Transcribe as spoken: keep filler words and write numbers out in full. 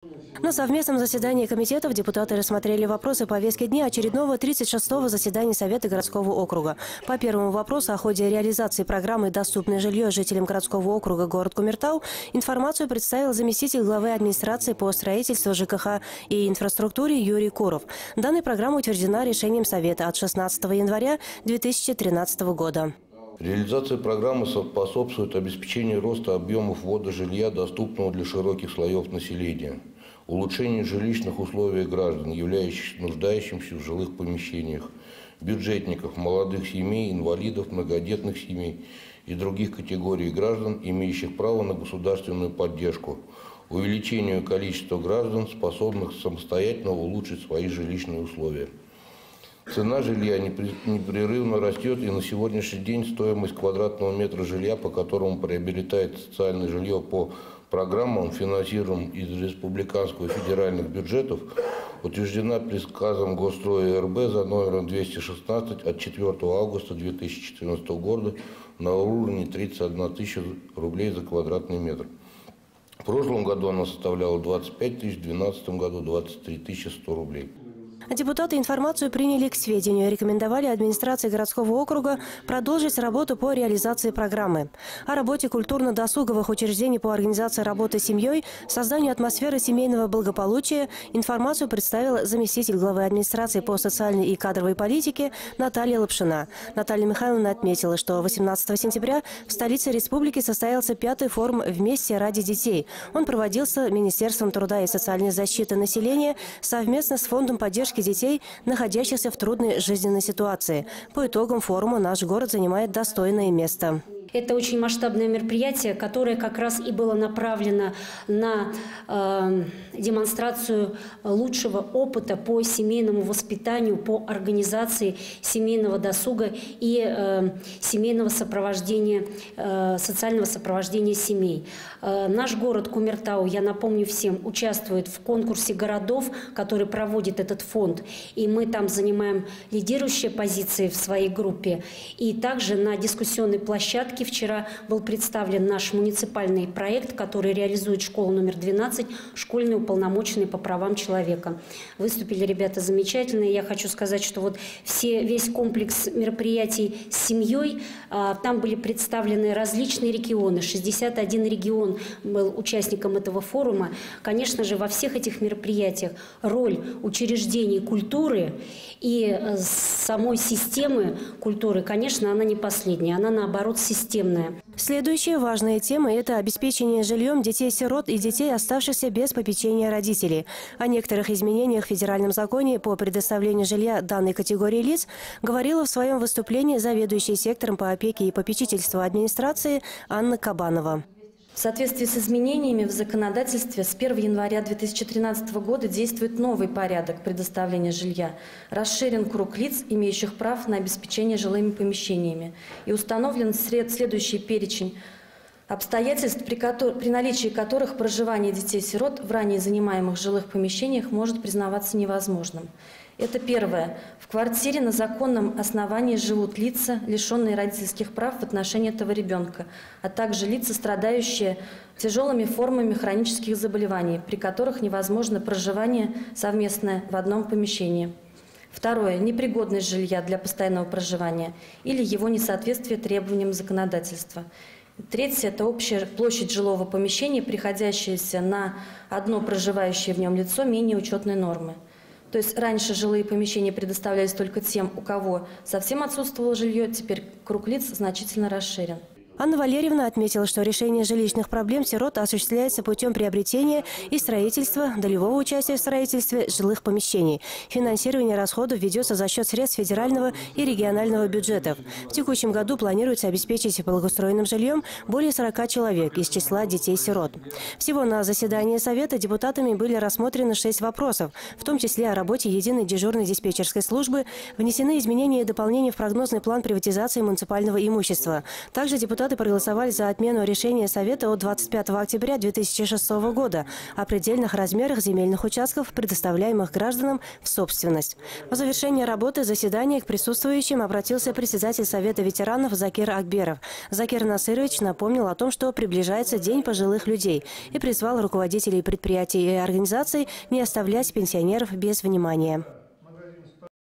На совместном заседании комитетов депутаты рассмотрели вопросы повестки дня очередного тридцать шестого заседания Совета городского округа. По первому вопросу о ходе реализации программы «Доступное жилье» жителям городского округа город Кумертау информацию представил заместитель главы администрации по строительству, ЖКХ и инфраструктуре Юрий Куров. Данная программа утверждена решением Совета от шестнадцатого января две тысячи тринадцатого года. Реализация программы способствует обеспечению роста объемов ввода жилья, доступного для широких слоев населения, улучшению жилищных условий граждан, являющихся нуждающимся в жилых помещениях, бюджетников, молодых семей, инвалидов, многодетных семей и других категорий граждан, имеющих право на государственную поддержку, увеличению количества граждан, способных самостоятельно улучшить свои жилищные условия. Цена жилья непрерывно растет, и на сегодняшний день стоимость квадратного метра жилья, по которому приобретает социальное жилье по программам, финансируемым из республиканского и федеральных бюджетов, утверждена приказом Госстроя РБ за номером двести шестнадцать от четвёртого августа две тысячи четырнадцатого года на уровне тридцать одна тысяча рублей за квадратный метр. В прошлом году она составляла двадцать пять тысяч, в две тысячи двенадцатом году двадцать три тысячи сто рублей. Депутаты информацию приняли к сведению и рекомендовали администрации городского округа продолжить работу по реализации программы. О работе культурно-досуговых учреждений по организации работы с семьей, созданию атмосферы семейного благополучия информацию представила заместитель главы администрации по социальной и кадровой политике Наталья Лапшина. Наталья Михайловна отметила, что восемнадцатого сентября в столице республики состоялся пятый форум «Вместе ради детей». Он проводился Министерством труда и социальной защиты населения совместно с Фондом поддержки детей, находящихся в трудной жизненной ситуации. По итогам форума наш город занимает достойное место. Это очень масштабное мероприятие, которое как раз и было направлено на э, демонстрацию лучшего опыта по семейному воспитанию, по организации семейного досуга и э, семейного сопровождения, э, социального сопровождения семей. Э, наш город Кумертау, я напомню всем, участвует в конкурсе городов, который проводит этот фонд. И мы там занимаем лидирующие позиции в своей группе. И также на дискуссионной площадке вчера был представлен наш муниципальный проект, который реализует школу номер двенадцать, школьный уполномоченный по правам человека. Выступили ребята замечательные. Я хочу сказать, что вот все, весь комплекс мероприятий с семьей, а, там были представлены различные регионы. шестьдесят один регион был участником этого форума. Конечно же, во всех этих мероприятиях роль учреждений культуры и самой системы культуры, конечно, она не последняя, она наоборот системная. Следующая важная тема – это обеспечение жильем детей-сирот и детей, оставшихся без попечения родителей. О некоторых изменениях в федеральном законе по предоставлению жилья данной категории лиц говорила в своем выступлении заведующая сектором по опеке и попечительству администрации Анна Кабанова. В соответствии с изменениями в законодательстве с первого января две тысячи тринадцатого года действует новый порядок предоставления жилья. Расширен круг лиц, имеющих прав на обеспечение жилыми помещениями. И установлен следующий перечень обстоятельств, при, котор... при наличии которых проживание детей-сирот в ранее занимаемых жилых помещениях может признаваться невозможным. Это первое. В квартире на законном основании живут лица, лишенные родительских прав в отношении этого ребенка, а также лица, страдающие тяжелыми формами хронических заболеваний, при которых невозможно проживание совместное в одном помещении. Второе. Непригодность жилья для постоянного проживания или его несоответствие требованиям законодательства. Третье – это общая площадь жилого помещения, приходящаяся на одно проживающее в нем лицо менее учетной нормы. То есть раньше жилые помещения предоставлялись только тем, у кого совсем отсутствовало жилье, теперь круг лиц значительно расширен. Анна Валерьевна отметила, что решение жилищных проблем сирот осуществляется путем приобретения и строительства, долевого участия в строительстве жилых помещений. Финансирование расходов ведется за счет средств федерального и регионального бюджетов. В текущем году планируется обеспечить благоустроенным жильем более сорока человек из числа детей-сирот. Всего на заседании Совета депутатами были рассмотрены шесть вопросов, в том числе о работе единой дежурной диспетчерской службы, внесены изменения и дополнения в прогнозный план приватизации муниципального имущества. Также депутаты депутаты проголосовали за отмену решения Совета от двадцать пятого октября две тысячи шестого года о предельных размерах земельных участков, предоставляемых гражданам в собственность. В завершении работы заседания к присутствующим обратился председатель Совета ветеранов Закир Акберов. Закир Насырович напомнил о том, что приближается День пожилых людей и призвал руководителей предприятий и организаций не оставлять пенсионеров без внимания.